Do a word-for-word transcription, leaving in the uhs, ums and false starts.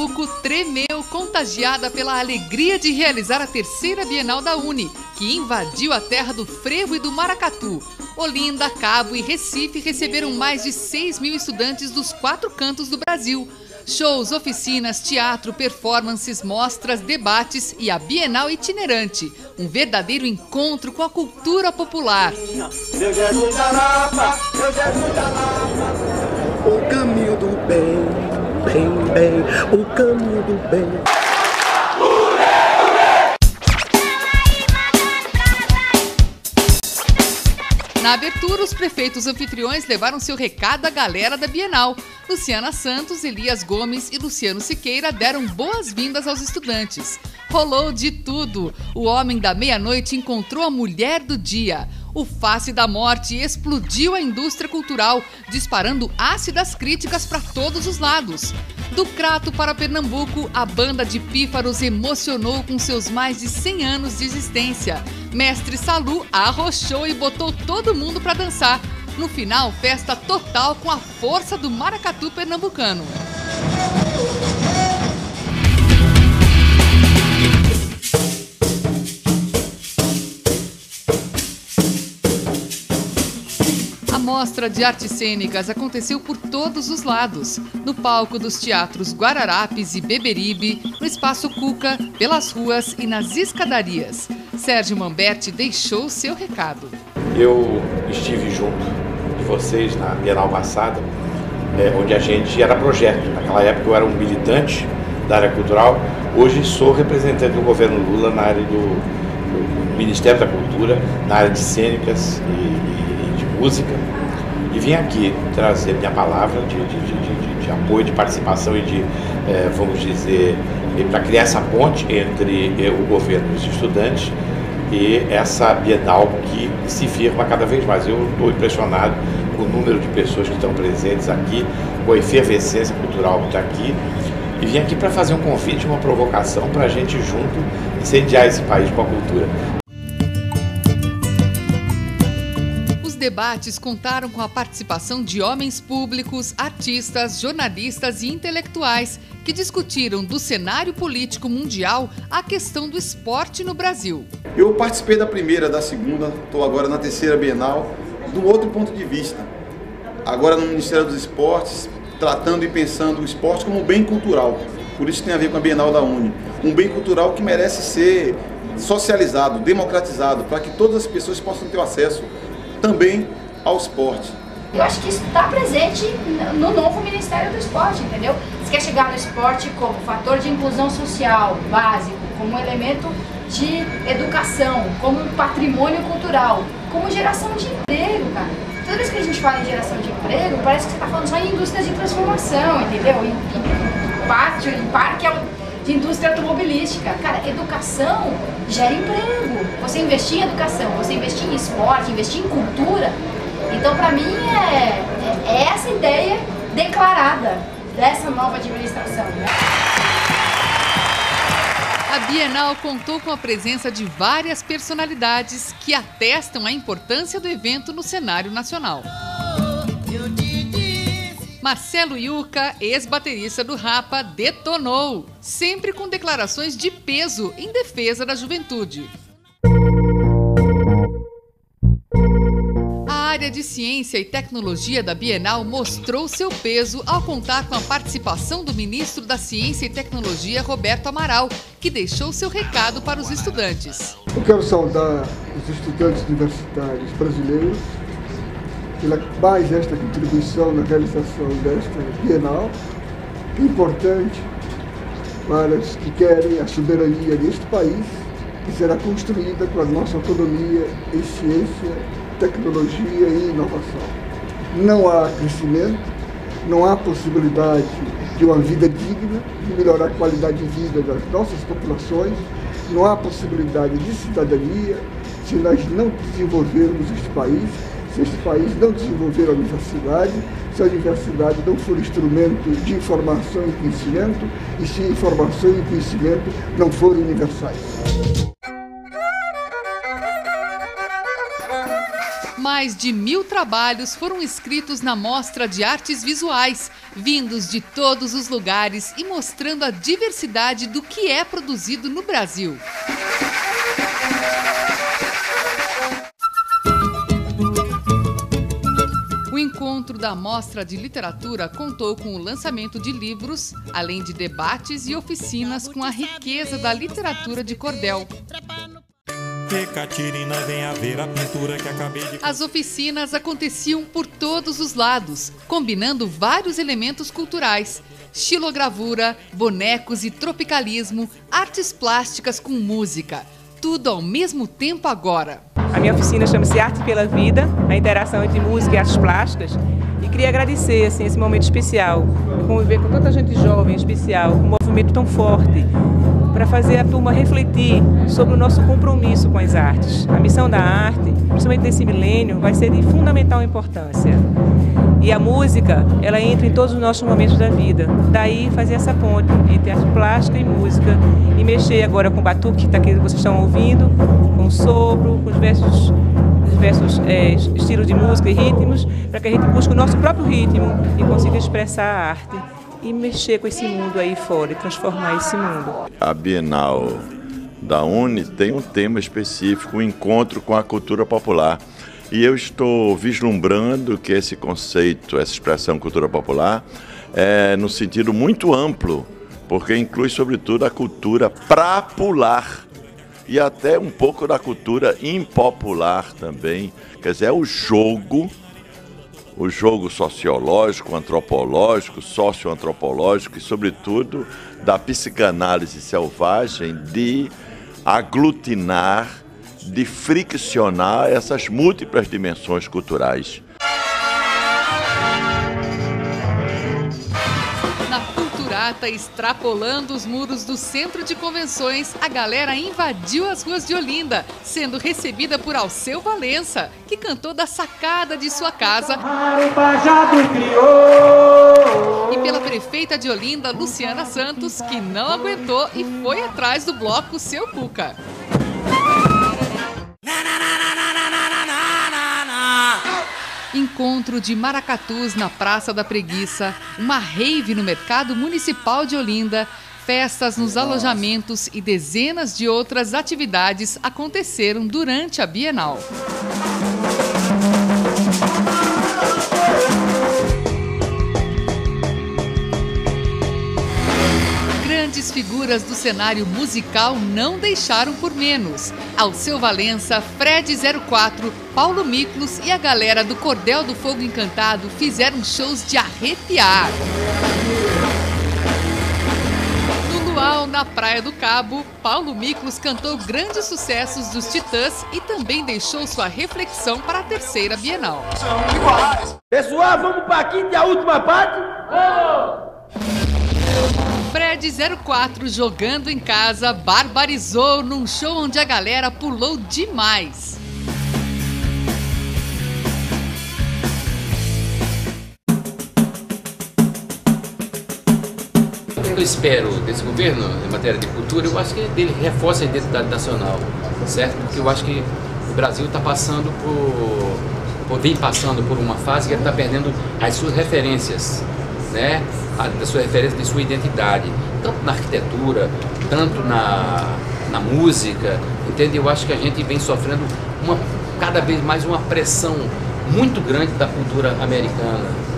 Pernambuco tremeu, contagiada pela alegria de realizar a terceira Bienal da Uni, que invadiu a terra do frevo e do maracatu. Olinda, Cabo e Recife receberam mais de seis mil estudantes dos quatro cantos do Brasil. Shows, oficinas, teatro, performances, mostras, debates e a Bienal itinerante. Um verdadeiro encontro com a cultura popular. O caminho do bem, bem, bem, o caminho do bem. Na abertura, os prefeitos anfitriões levaram seu recado à galera da Bienal. Luciana Santos, Elias Gomes e Luciano Siqueira deram boas-vindas aos estudantes. Rolou de tudo. O homem da meia-noite encontrou a mulher do dia. O Face da Morte explodiu a indústria cultural, disparando ácidas críticas para todos os lados. Do Crato para Pernambuco, a banda de pífaros emocionou com seus mais de cem anos de existência. Mestre Salu arrochou e botou todo mundo para dançar. No final, festa total com a força do maracatu pernambucano. A mostra de artes cênicas aconteceu por todos os lados. No palco dos teatros Guararapes e Beberibe, no Espaço Cuca, pelas ruas e nas escadarias. Sérgio Mamberti deixou seu recado. Eu estive junto de vocês na Bienal passada, é, onde a gente era projeto. Naquela época eu era um militante da área cultural, hoje sou representante do governo Lula na área do, do Ministério da Cultura, na área de cênicas e, e de música. E vim aqui trazer minha palavra de, de, de, de, de apoio, de participação e de, é, vamos dizer, para criar essa ponte entre o governo e os estudantes e essa Bienal que se firma cada vez mais. Eu estou impressionado com o número de pessoas que estão presentes aqui, com a efervescência cultural que está aqui. E vim aqui para fazer um convite, uma provocação para a gente junto incendiar esse país com a cultura. Os debates contaram com a participação de homens públicos, artistas, jornalistas e intelectuais que discutiram do cenário político mundial a questão do esporte no Brasil. Eu participei da primeira, da segunda, estou agora na terceira Bienal, de um outro ponto de vista. Agora no Ministério dos Esportes, tratando e pensando o esporte como um bem cultural. Por isso tem a ver com a Bienal da Uni. Um bem cultural que merece ser socializado, democratizado, para que todas as pessoas possam ter acesso também ao esporte. Eu acho que isso está presente no novo Ministério do Esporte, entendeu? Você quer chegar no esporte como fator de inclusão social básico, como um elemento de educação, como um patrimônio cultural, como geração de emprego, cara. Toda vez que a gente fala em geração de emprego, parece que você está falando só em indústria de transformação, entendeu? Em, em, pátio, em parque de indústria automobilística. Cara, educação gera emprego. Você investir em educação, você investir em esporte, investir em cultura. Então, para mim, é, é essa ideia declarada dessa nova administração, né? A Bienal contou com a presença de várias personalidades que atestam a importância do evento no cenário nacional. Marcelo Yuca, ex-baterista do Rapa, detonou, sempre com declarações de peso em defesa da juventude. A área de ciência e tecnologia da Bienal mostrou seu peso ao contar com a participação do ministro da Ciência e Tecnologia, Roberto Amaral, que deixou seu recado para os estudantes. Eu quero saudar os estudantes universitários brasileiros pela mais esta contribuição na realização desta Bienal, importante para os que querem a soberania deste país, que será construída com a nossa autonomia em ciência, tecnologia e inovação. Não há crescimento, não há possibilidade de uma vida digna, de melhorar a qualidade de vida das nossas populações, não há possibilidade de cidadania se nós não desenvolvermos este país, se este país não desenvolver a universidade, se a universidade não for instrumento de informação e conhecimento e se informação e conhecimento não forem universais. Mais de mil trabalhos foram inscritos na Mostra de Artes Visuais, vindos de todos os lugares e mostrando a diversidade do que é produzido no Brasil. O encontro da Mostra de Literatura contou com o lançamento de livros, além de debates e oficinas com a riqueza da literatura de cordel. As oficinas aconteciam por todos os lados, combinando vários elementos culturais: xilogravura, bonecos e tropicalismo, artes plásticas com música. Tudo ao mesmo tempo agora. A minha oficina chama-se Arte pela Vida, a interação entre música e artes plásticas. E queria agradecer assim, esse momento especial, conviver com tanta gente jovem especial, um movimento tão forte, para fazer a turma refletir sobre o nosso compromisso com as artes. A missão da arte, principalmente nesse milênio, vai ser de fundamental importância. E a música, ela entra em todos os nossos momentos da vida. Daí fazer essa ponte entre arte plástica e música e mexer agora com o batuque, que vocês estão ouvindo, com o sopro, com diversos, diversos é, estilos de música e ritmos, para que a gente busque o nosso próprio ritmo e consiga expressar a arte e mexer com esse mundo aí fora e transformar esse mundo. A Bienal da Uni tem um tema específico, um encontro com a cultura popular. E eu estou vislumbrando que esse conceito, essa expressão cultura popular, é no sentido muito amplo, porque inclui sobretudo a cultura prapular e até um pouco da cultura impopular também. Quer dizer, é o jogo, o jogo sociológico, antropológico, socioantropológico e, sobretudo, da psicanálise selvagem de aglutinar, de friccionar essas múltiplas dimensões culturais. Na Culturata, extrapolando os muros do Centro de Convenções, a galera invadiu as ruas de Olinda, sendo recebida por Alceu Valença, que cantou da sacada de sua casa, e pela prefeita de Olinda, Luciana Santos, que não aguentou e foi atrás do bloco Seu Cuca. Encontro de maracatus na Praça da Preguiça, uma rave no Mercado Municipal de Olinda, festas nos alojamentos e dezenas de outras atividades aconteceram durante a Bienal. Grandes figuras do cenário musical não deixaram por menos. Alceu Valença, Fred zero quatro, Paulo Miklos e a galera do Cordel do Fogo Encantado fizeram shows de arrepiar. No Luau, na Praia do Cabo, Paulo Miklos cantou grandes sucessos dos Titãs e também deixou sua reflexão para a terceira Bienal. Pessoal, vamos para a quinta e a última parte? Vamos! Fred zero quatro, jogando em casa, barbarizou num show onde a galera pulou demais. O que eu espero desse governo em matéria de cultura, eu acho que ele reforça a identidade nacional, certo? Porque eu acho que o Brasil está passando por, ou vem passando por uma fase que ele está perdendo as suas referências, né? Da sua referência, de sua identidade, tanto na arquitetura, tanto na, na música, entende? Eu acho que a gente vem sofrendo uma, cada vez mais uma pressão muito grande da cultura americana.